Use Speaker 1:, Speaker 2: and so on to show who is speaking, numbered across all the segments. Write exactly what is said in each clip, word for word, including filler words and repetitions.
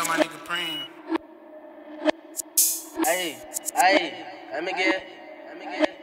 Speaker 1: out my nigga Preem.
Speaker 2: Hey, hey, let me get, let me get.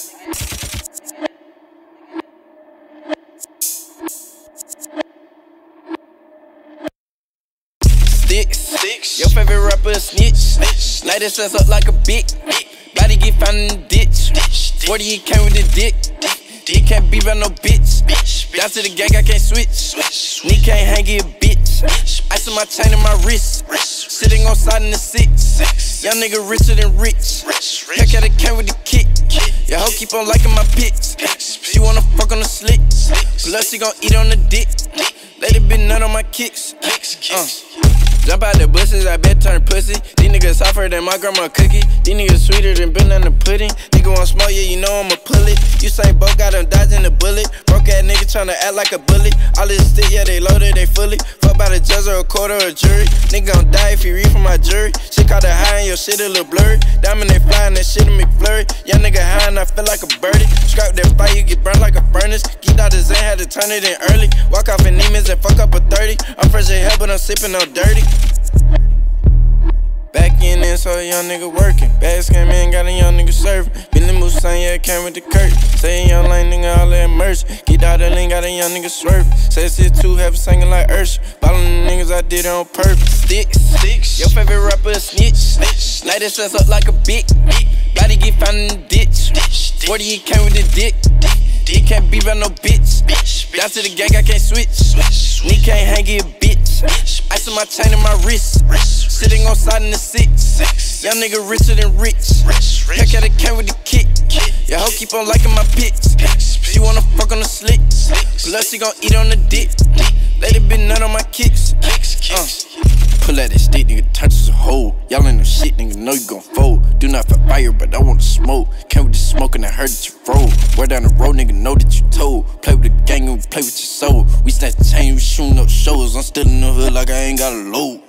Speaker 3: Sticks, sticks. Your favorite rapper a snitch. Snitch. Light his ass up like a big. Body get found in the ditch. forty he came with the dick. He can't be around no bitch. Down to the gang, I can't switch. Knee can't hang it, bitch. Ice on my chain and my wrist. Sitting on side in the six. Young nigga richer than rich. Heck out the can with the kick. Your hoe keep on liking my pics. She wanna fuck on the slick. Plus she gon' eat on the dick. Let it be nut on my kicks. Uh. Jump out the bushes, I bet turn pussy. These niggas softer than my grandma cookie. These niggas sweeter than banana pudding. Nigga want smoke, yeah, you know I'ma pull it. You say both got them dodging the bullet. Broke ass nigga tryna act like a bully. All this stick, yeah, they loaded, they fully. Fuck by the judge or a court or a jury. Nigga gon' die if he read from my jury. Shit caught the high and your shit a little blurry. Diamond they flying, that shit a McFlurry. Young nigga high and I feel like a birdie. Scrap that fire, you get burned like a furnace. Geeked out the Zen, had to turn it in early. Walk off in Neiman's and fuck up a thirty. I'm fresh as hell, but I'm sipping on dirty. Back in there, so a young nigga working. Bags came in, got a young nigga serving. Billy Moussain, yeah, came with the curtain. Say a young lane nigga, all that merch. Get out the lane, got a young nigga swerving. Say shit too heavy, singing like Ursha. Ballin' the niggas, I did it on purpose. Sticks, sticks. Your favorite rapper a snitch. Snitch. Light his ass up like a big. Body get found in the ditch. forty he came with the dick. He can't be around no bitch. Down to the gang, I can't switch. Knee can't hang it, bitch. Ice on my chain and my wrist. Sitting on side in the six. Young nigga richer than rich. Heck out the can with the kick. Your hoe keep on liking my pics. She wanna fuck on the slick. Plus she gon' eat on the dick. Let it be nut on my kicks. Uh. Pull out that stick, nigga, turn to a hole. Y'all in the shit, nigga, know you gon' fold. Do not for fire, but I wanna smoke. Came with the smoke and I heard that you froze. Word down the road, nigga, know that you told. Play with the gang and we play with your soul. We snatch the chain, we shooting up shows. I'm still in the hood like I ain't got a load.